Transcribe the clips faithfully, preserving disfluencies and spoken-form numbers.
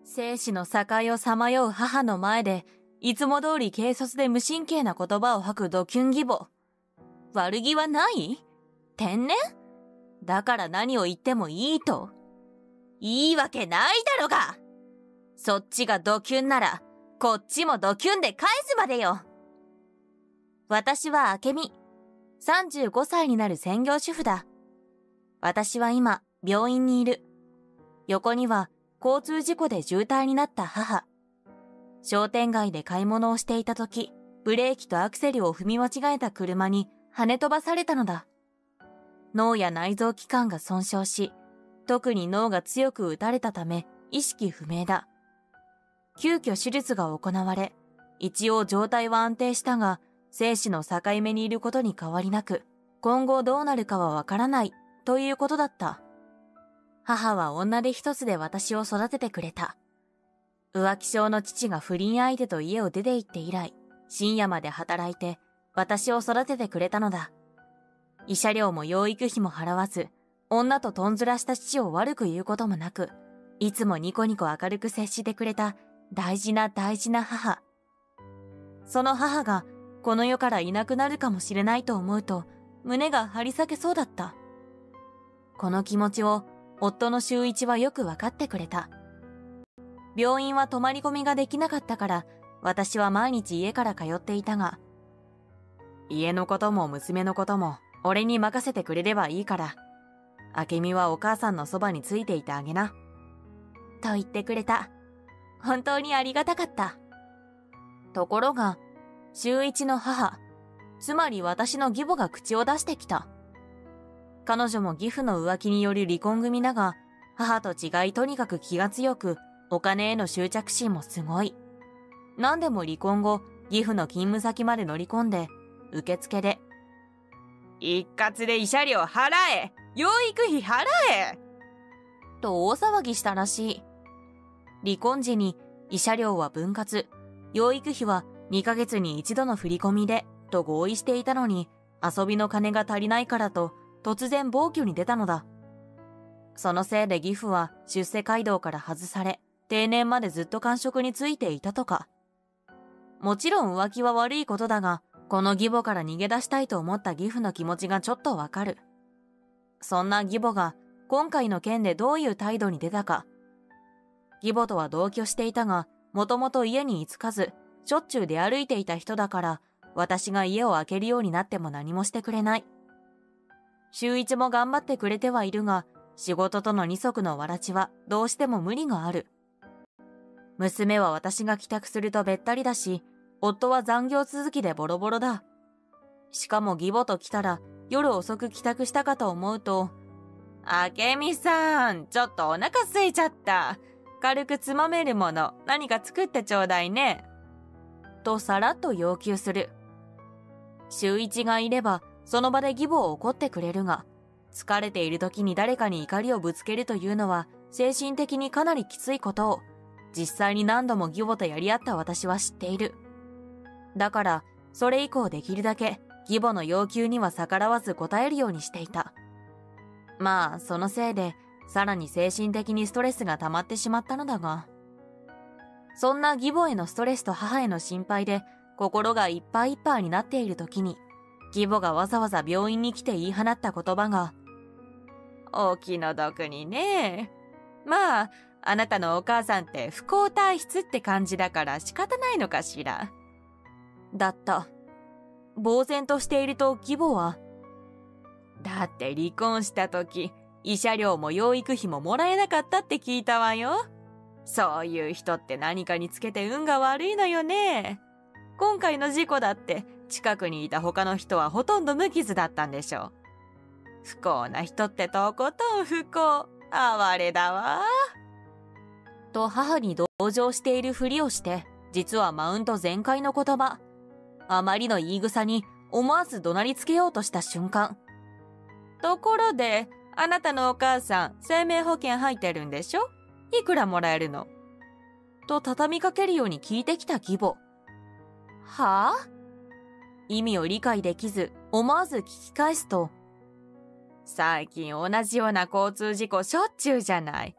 生死の境をさまよう母の前で、いつも通り軽率で無神経な言葉を吐くドキュン義母。悪気はない？天然？だから何を言ってもいいと？いいわけないだろが！そっちがドキュンなら、こっちもドキュンで返すまでよ。私は明美。さんじゅうごさいになる専業主婦だ。私は今、病院にいる。横には、交通事故で重体になった母。商店街で買い物をしていた時、ブレーキとアクセルを踏み間違えた車に跳ね飛ばされたのだ。脳や内臓器官が損傷し、特に脳が強く打たれたため意識不明だ。急遽手術が行われ、一応状態は安定したが、生死の境目にいることに変わりなく、今後どうなるかはわからないということだった。母は女手一つで私を育ててくれた。浮気症の父が不倫相手と家を出て行って以来、深夜まで働いて私を育ててくれたのだ。慰謝料も養育費も払わず、女ととんずらした父を悪く言うこともなく、いつもニコニコ明るく接してくれた大事な大事な母。その母がこの世からいなくなるかもしれないと思うと、胸が張り裂けそうだった。この気持ちを夫の修一はよくわかってくれた。病院は泊まり込みができなかったから、私は毎日家から通っていたが、家のことも娘のことも俺に任せてくれればいいから、明美はお母さんのそばについていてあげな。と言ってくれた。本当にありがたかった。ところが、修一の母、つまり私の義母が口を出してきた。彼女も義父の浮気による離婚組だが、母と違いとにかく気が強く、お金への執着心もすごい。何でも離婚後、義父の勤務先まで乗り込んで、受付で、一括で慰謝料払え！養育費払え！と大騒ぎしたらしい。離婚時に慰謝料は分割、養育費はにかげつに一度の振り込みで、と合意していたのに、遊びの金が足りないからと、突然暴挙に出たのだ。そのせいで義父は出世街道から外され、定年までずっと官職についていたとか。もちろん浮気は悪いことだが、この義母から逃げ出したいと思った義父の気持ちがちょっとわかる。そんな義母が今回の件でどういう態度に出たか。義母とは同居していたが、もともと家に居つかず、しょっちゅう出歩いていた人だから、私が家を空けるようになっても何もしてくれない。修一も頑張ってくれてはいるが、仕事との二足のわらちはどうしても無理がある。娘は私が帰宅するとべったりだし、夫は残業続きでボロボロだ。しかも義母と来たら夜遅く帰宅したかと思うと、明美さん、ちょっとお腹空いちゃった。軽くつまめるもの何か作ってちょうだいね。とさらっと要求する。修一がいればその場で義母を怒ってくれるが、疲れている時に誰かに怒りをぶつけるというのは精神的にかなりきついことを、実際に何度も義母とやり合った私は知っている。だから、それ以降できるだけ義母の要求には逆らわず応えるようにしていた。まあ、そのせいで、さらに精神的にストレスが溜まってしまったのだが。そんな義母へのストレスと母への心配で、心がいっぱいいっぱいになっている時に、義母がわざわざ病院に来て言い放った言葉が、お気の毒にね。まあ、あなたのお母さんって不幸体質って感じだから仕方ないのかしら。だった。呆然としていると義母は、だって離婚した時、慰謝料も養育費ももらえなかったって聞いたわよ。そういう人って何かにつけて運が悪いのよね。今回の事故だって近くにいた他の人はほとんど無傷だったんでしょう。不幸な人ってとことん不幸。哀れだわ。と母に同情しているふりをして、実はマウント全開の言葉。あまりの言い草に思わず怒鳴りつけようとした瞬間。ところで、あなたのお母さん生命保険入ってるんでしょ？いくらもらえるの？と畳みかけるように聞いてきた義母。はぁ？意味を理解できず思わず聞き返すと、最近同じような交通事故しょっちゅうじゃない。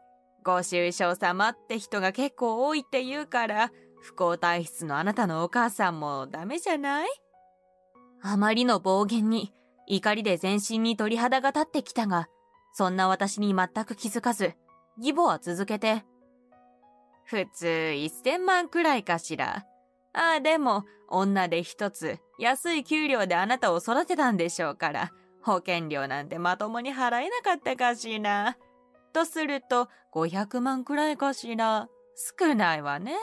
ご愁傷様って人が結構多いって言うから、不幸体質のあなたのお母さんもダメじゃない？あまりの暴言に怒りで全身に鳥肌が立ってきたが、そんな私に全く気づかず、義母は続けて、普通せんまんくらいかしら。ああ、でも女で一つ安い給料であなたを育てたんでしょうから、保険料なんてまともに払えなかったかしら。とするとごひゃくまんくらいかしら。少ないわね。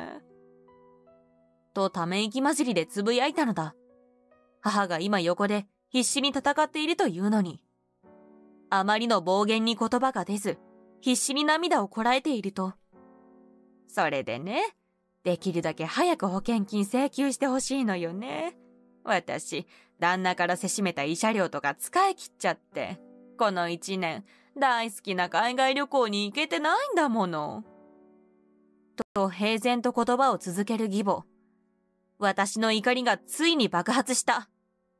とため息混じりでつぶやいたのだ。母が今横で必死に戦っているというのに。あまりの暴言に言葉が出ず、必死に涙をこらえていると。それでね、できるだけ早く保険金請求してほしいのよね。私、旦那からせしめた慰謝料とか使い切っちゃって、この一年、大好きな海外旅行に行けてないんだもの。と平然と言葉を続ける義母。私の怒りがついに爆発した。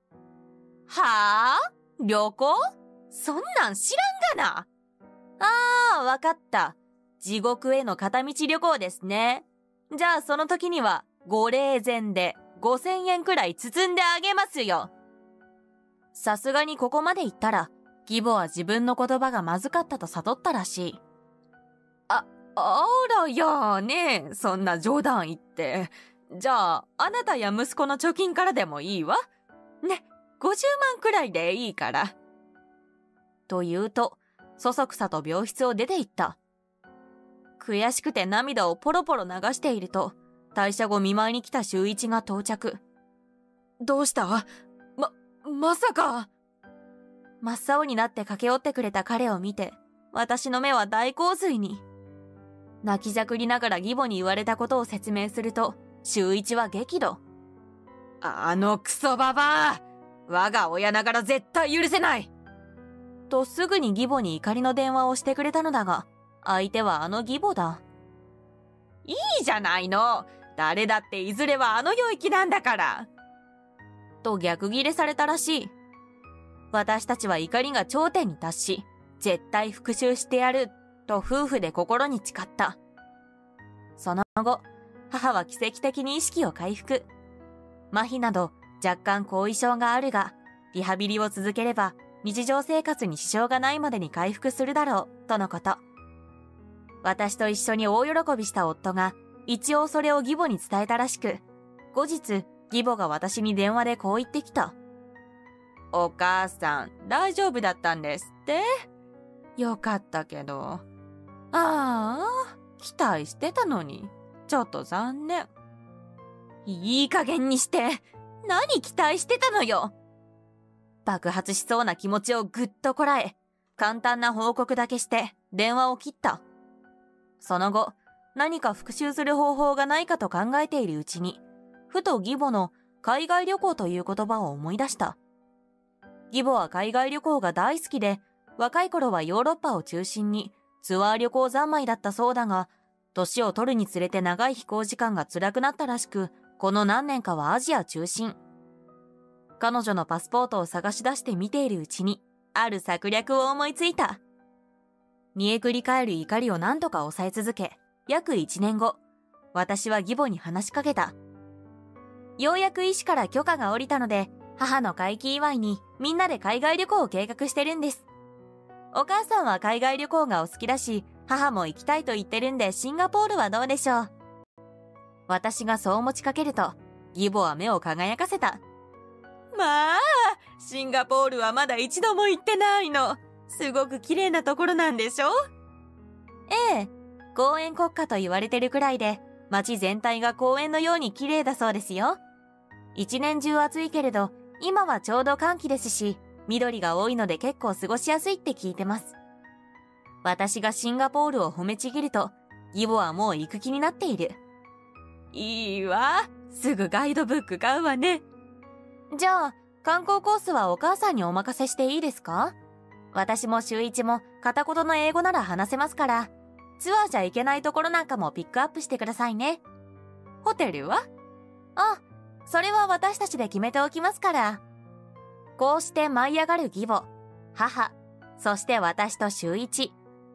はあ？旅行？そんなん知らんがな。ああ、わかった。地獄への片道旅行ですね。じゃあその時にはご霊前でごせんえんくらい包んであげますよ。さすがにここまで言ったら、義母は自分の言葉がまずかったと悟ったらしい。あ、あらやーね、そんな冗談言って。じゃあ、あなたや息子の貯金からでもいいわ。ね、ごじゅうまんくらいでいいから。と言うと、そそくさと病室を出て行った。悔しくて涙をポロポロ流していると、退社後見舞いに来た修一が到着。どうした？ま、まさか。真っ青になって駆け寄ってくれた彼を見て、私の目は大洪水に。泣きじゃくりながら義母に言われたことを説明すると、修一は激怒。あのクソババア！我が親ながら絶対許せない！とすぐに義母に怒りの電話をしてくれたのだが、相手はあの義母だ。いいじゃないの！誰だっていずれはあの世行きなんだから！と逆ギレされたらしい。私たちは怒りが頂点に達し、絶対復讐してやる、と夫婦で心に誓った。その後、母は奇跡的に意識を回復。麻痺など若干後遺症があるが、リハビリを続ければ日常生活に支障がないまでに回復するだろう、とのこと。私と一緒に大喜びした夫が、一応それを義母に伝えたらしく、後日、義母が私に電話でこう言ってきた。お母さん、大丈夫だったんですって？よかったけど。ああ、期待してたのに、ちょっと残念。いい加減にして、何期待してたのよ。爆発しそうな気持ちをぐっとこらえ、簡単な報告だけして電話を切った。その後、何か復讐する方法がないかと考えているうちに、ふと義母の海外旅行という言葉を思い出した。義母は海外旅行が大好きで、若い頃はヨーロッパを中心にツアー旅行三昧だったそうだが、年を取るにつれて長い飛行時間が辛くなったらしく、この何年かはアジア中心。彼女のパスポートを探し出して見ているうちに、ある策略を思いついた。煮えくり返る怒りを何とか抑え続け、約一年後、私は義母に話しかけた。ようやく医師から許可が下りたので、母の回帰祝いにみんなで海外旅行を計画してるんです。お母さんは海外旅行がお好きだし、母も行きたいと言ってるんでシンガポールはどうでしょう。私がそう持ちかけると、義母は目を輝かせた。まあ、シンガポールはまだ一度も行ってないの。すごく綺麗なところなんでしょ？ええ、公園国家と言われてるくらいで、街全体が公園のように綺麗だそうですよ。一年中暑いけれど、今はちょうど乾季ですし、緑が多いので結構過ごしやすいって聞いてます。私がシンガポールを褒めちぎると、義母はもう行く気になっている。いいわ。すぐガイドブック買うわね。じゃあ、観光コースはお母さんにお任せしていいですか？私も週一も片言の英語なら話せますから、ツアーじゃ行けないところなんかもピックアップしてくださいね。ホテルは？あ、それは私たちで決めておきますから。こうして舞い上がる義母、母、そして私と週一。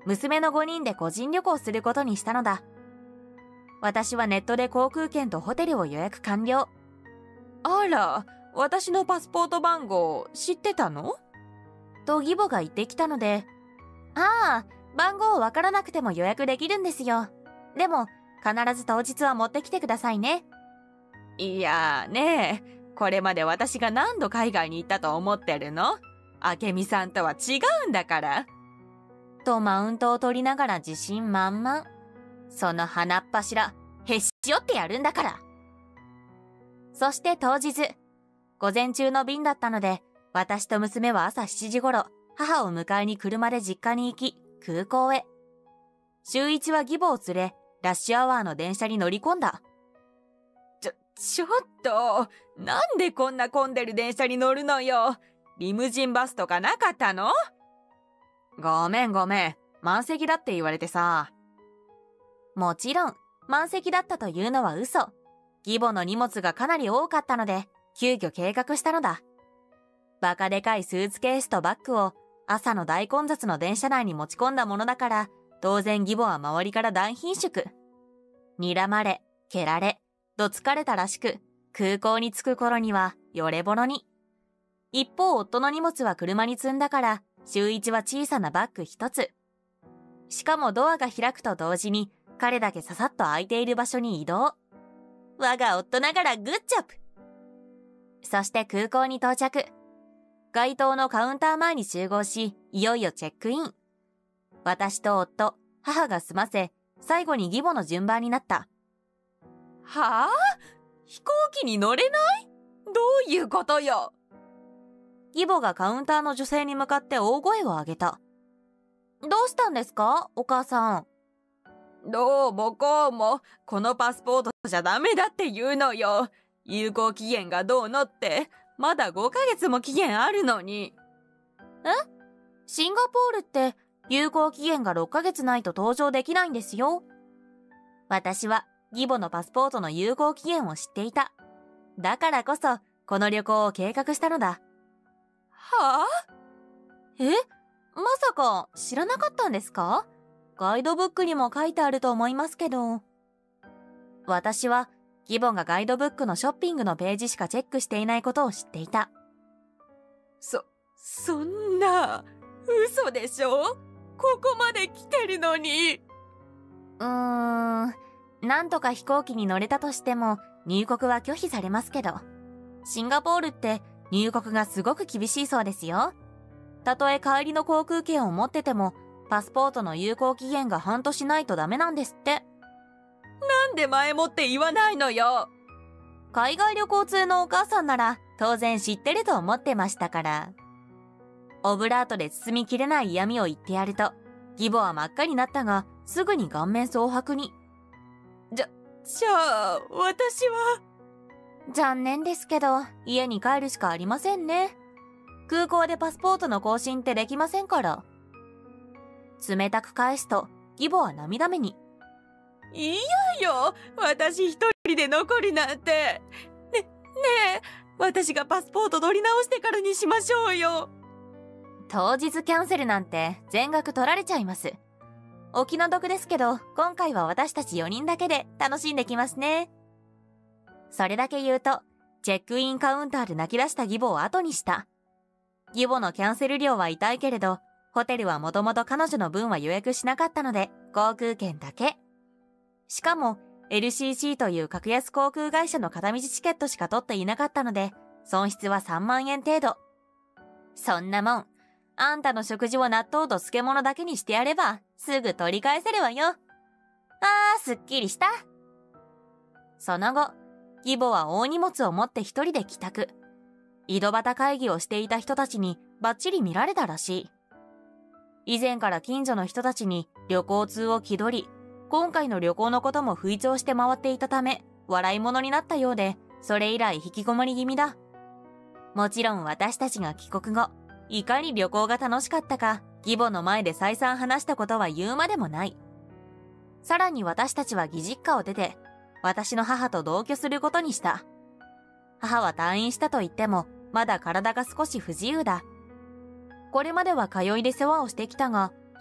娘のごにんで個人旅行することにしたのだ。私はネットで航空券とホテルを予約完了。あら、私のパスポート番号知ってたの？と義母が言ってきたので、ああ、番号わからなくても予約できるんですよ。でも、必ず当日は持ってきてくださいね。いやーねえ、これまで私が何度海外に行ったと思ってるの？明美さんとは違うんだから。とマウントを取りながら自信満々。その鼻っ柱、へし折ってやるんだから。そして当日、午前中の便だったので、私と娘は朝しちじ頃、母を迎えに車で実家に行き、空港へ。週一は義母を連れ、ラッシュアワーの電車に乗り込んだ。ちょ、ちょっと、なんでこんな混んでる電車に乗るのよ。リムジンバスとかなかったの？ごめんごめん、満席だって言われてさ。もちろん、満席だったというのは嘘。義母の荷物がかなり多かったので、急遽計画したのだ。バカでかいスーツケースとバッグを朝の大混雑の電車内に持ち込んだものだから、当然義母は周りから大貧縮。睨まれ、蹴られ、どつかれたらしく、空港に着く頃にはよれぼろに。一方夫の荷物は車に積んだから、週一は小さなバッグ一つ。しかもドアが開くと同時に、彼だけささっと空いている場所に移動。我が夫ながらグッジョブ。そして空港に到着。街頭のカウンター前に集合し、いよいよチェックイン。私と夫、母が済ませ、最後に義母の順番になった。はぁ？飛行機に乗れない？どういうことよ？義母がカウンターの女性に向かって大声を上げた。どうしたんですか、お母さん。どうもこうも、このパスポートじゃダメだって言うのよ。有効期限がどうのって、まだごかげつも期限あるのに。え？シンガポールって有効期限がろっかげつないと搭乗できないんですよ。私は義母のパスポートの有効期限を知っていた。だからこそ、この旅行を計画したのだ。はぁ？え？まさか知らなかったんですか？ガイドブックにも書いてあると思いますけど。私は義母がガイドブックのショッピングのページしかチェックしていないことを知っていた。そ、そんな、嘘でしょ？ここまで来てるのに。うーん、なんとか飛行機に乗れたとしても入国は拒否されますけど。シンガポールって入国がすごく厳しいそうですよ。たとえ帰りの航空券を持ってても、パスポートの有効期限が半年ないとダメなんですって。なんで前もって言わないのよ。海外旅行通のお母さんなら当然知ってると思ってましたから。オブラートで包みきれない嫌味を言ってやると、義母は真っ赤になったが、すぐに顔面蒼白に。じゃ、じゃあ、私は。残念ですけど、家に帰るしかありませんね。空港でパスポートの更新ってできませんから。冷たく返すと、義母は涙目に。いやよ、私一人で残るなんて。ね、ねえ、私がパスポート取り直してからにしましょうよ。当日キャンセルなんて全額取られちゃいます。お気の毒ですけど、今回は私たちよにんだけで楽しんできますね。それだけ言うと、チェックインカウンターで泣き出した義母を後にした。義母のキャンセル料は痛いけれど、ホテルはもともと彼女の分は予約しなかったので、航空券だけ。しかも、エルシーシー という格安航空会社の片道チケットしか取っていなかったので、損失はさんまんえん程度。そんなもん、あんたの食事を納豆と漬物だけにしてやれば、すぐ取り返せるわよ。あー、すっきりした。その後、義母は大荷物を持って一人で帰宅。井戸端会議をしていた人たちにバッチリ見られたらしい。以前から近所の人たちに旅行通を気取り、今回の旅行のことも吹聴して回っていたため、笑い物になったようで、それ以来引きこもり気味だ。もちろん私たちが帰国後、いかに旅行が楽しかったか、義母の前で再三話したことは言うまでもない。さらに私たちは義実家を出て、私の母と同居することにした。母は退院したと言っても、まだ体が少し不自由だ。これまでは通いで世話をしてきたが、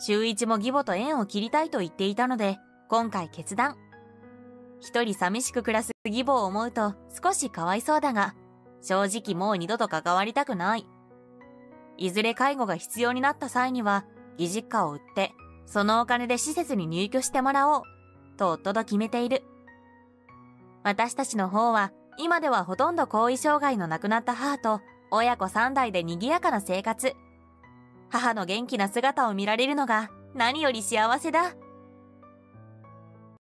週一も義母と縁を切りたいと言っていたので、今回決断。一人寂しく暮らす義母を思うと少しかわいそうだが、正直もう二度と関わりたくない。いずれ介護が必要になった際には、義実家を売って、そのお金で施設に入居してもらおう、と夫と決めている。私たちの方は、今ではほとんど後遺障害の亡くなった母と、親子三代で賑やかな生活。母の元気な姿を見られるのが何より幸せだ。